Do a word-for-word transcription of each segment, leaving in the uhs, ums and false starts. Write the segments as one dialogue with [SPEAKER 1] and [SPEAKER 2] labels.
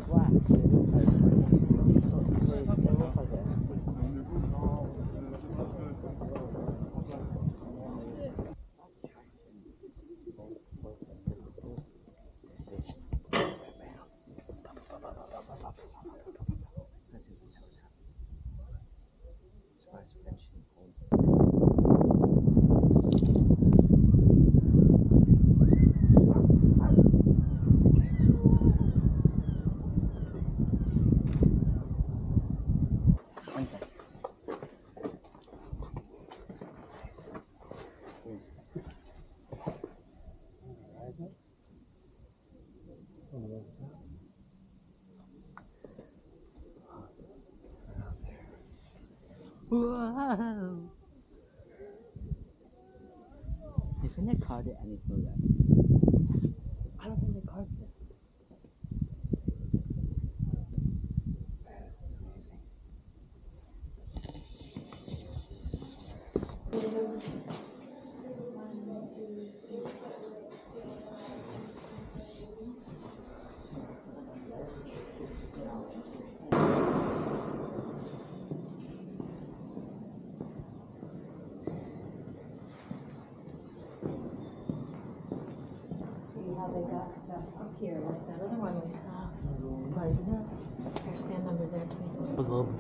[SPEAKER 1] Whoa! I think they carved it and it's not that. I don't think they carved it.
[SPEAKER 2] They got stuff up here, like that other one we saw. Like this. Here, stand under there, please.
[SPEAKER 1] Hello.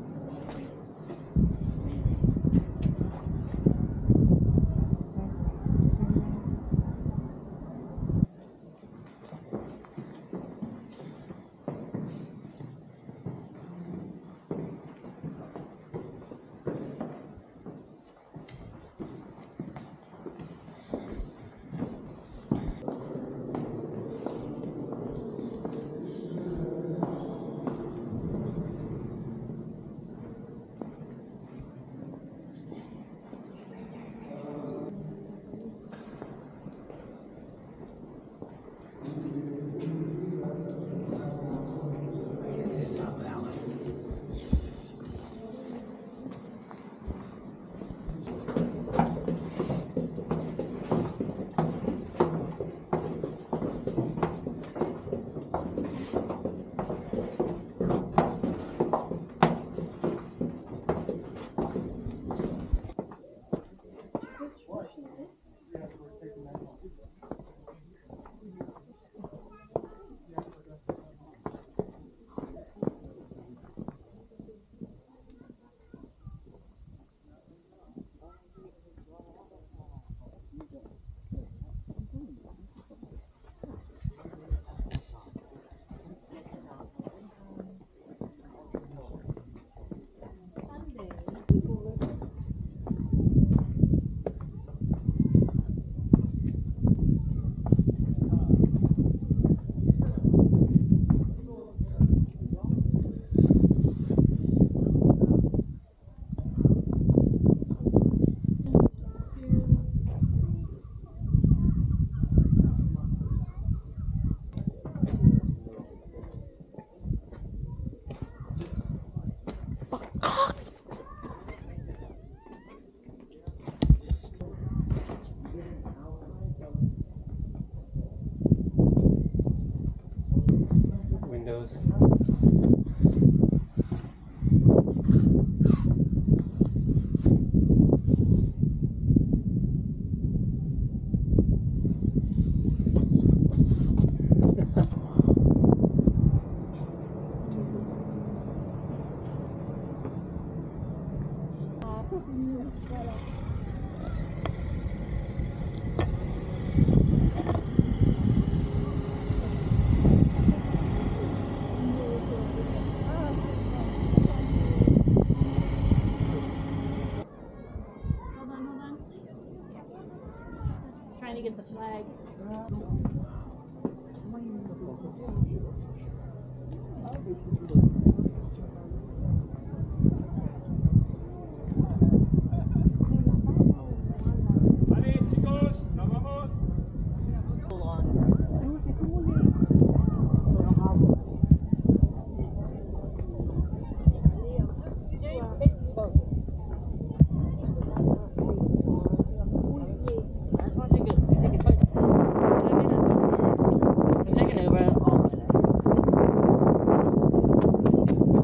[SPEAKER 3] Windows.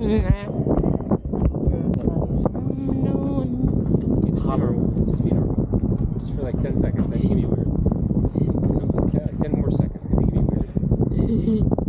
[SPEAKER 3] Hop or speed or just for like ten seconds. I think it'd be weird. No, ten more seconds. I think it'd be weird.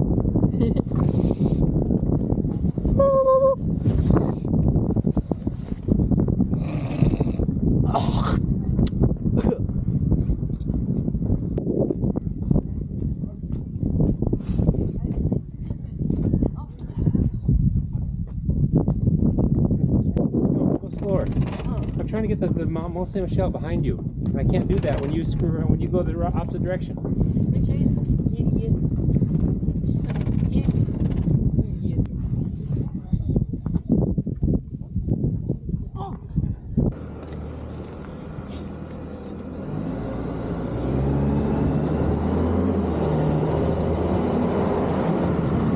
[SPEAKER 3] Slower.
[SPEAKER 2] Oh.
[SPEAKER 3] I'm trying to get the, the Mont Saint Michel behind you, and I can't do that when you screw around, when you go the opposite direction.
[SPEAKER 2] Hey, Chase.